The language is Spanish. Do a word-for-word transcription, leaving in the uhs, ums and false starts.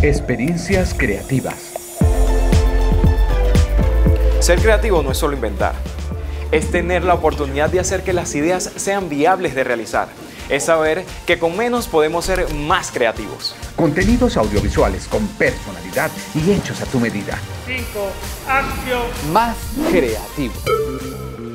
Experiencias creativas. Ser creativo no es solo inventar, es tener la oportunidad de hacer que las ideas sean viables de realizar. Es saber que con menos podemos ser más creativos. Contenidos audiovisuales con personalidad y hechos a tu medida. cinco, acción. Más creativo.